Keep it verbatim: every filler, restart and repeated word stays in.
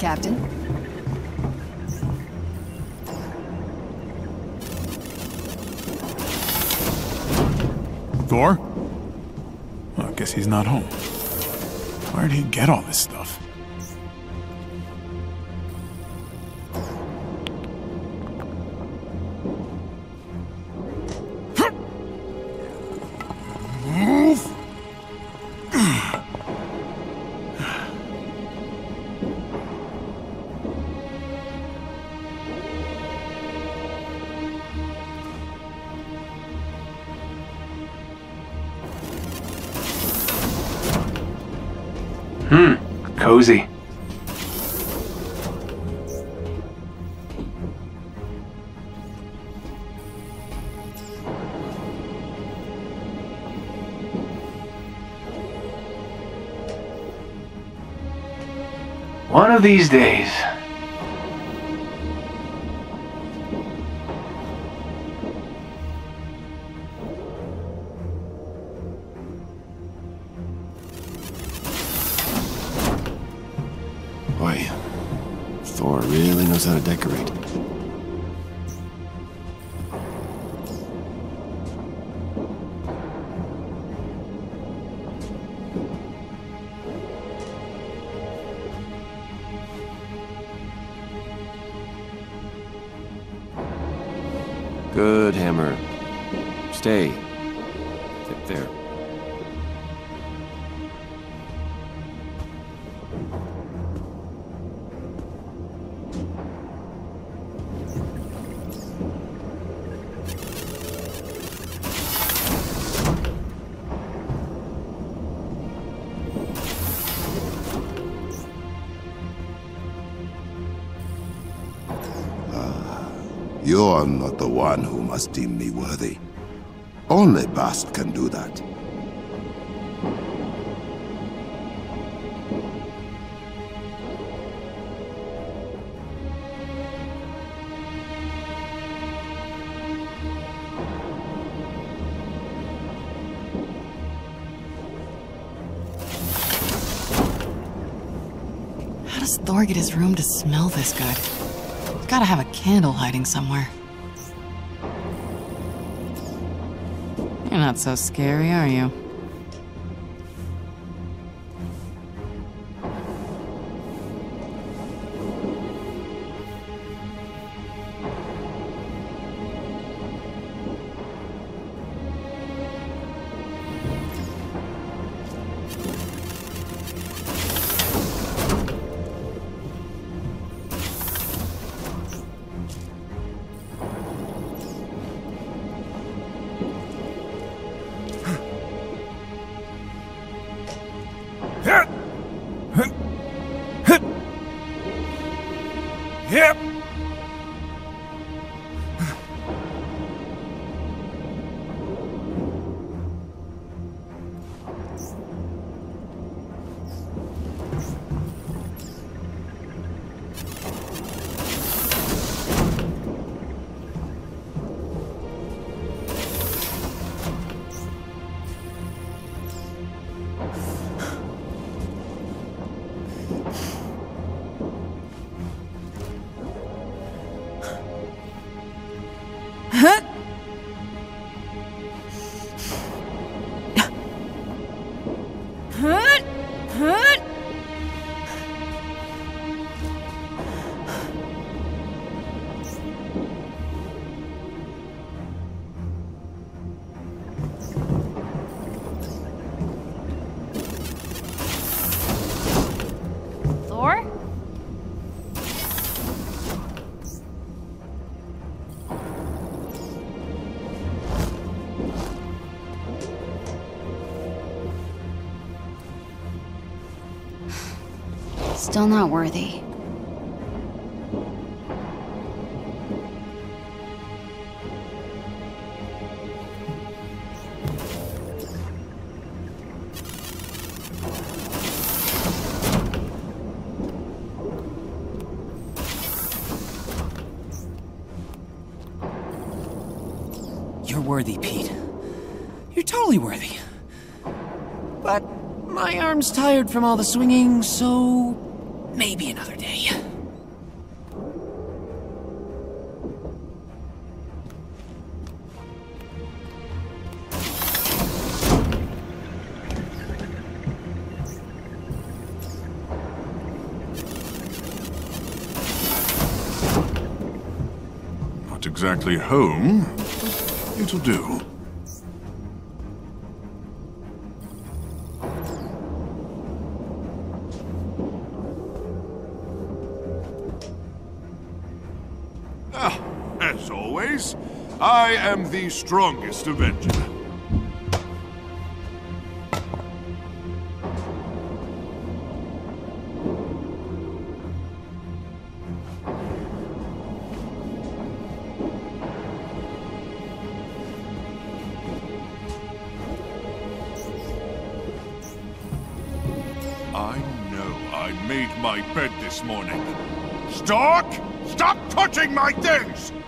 Captain. Thor? Well, I guess he's not home. Where'd he get all this stuff? Hmm, cozy. One of these days. Boy, Thor really knows how to decorate. Good, Hammer. Stay. Th- There. You're not the one who must deem me worthy. Only Bast can do that. How does Thor get his room to smell this good? He's gotta have a candle hiding somewhere. You're not so scary, are you? Yep. Thor? Still not worthy. You're worthy, Pete. You're totally worthy. But my arm's tired from all the swinging, so Maybe another day. Not exactly home, but it'll do. Ah, as always, I am the strongest Avenger. I know I made my bed this morning. Stark, stop touching my things!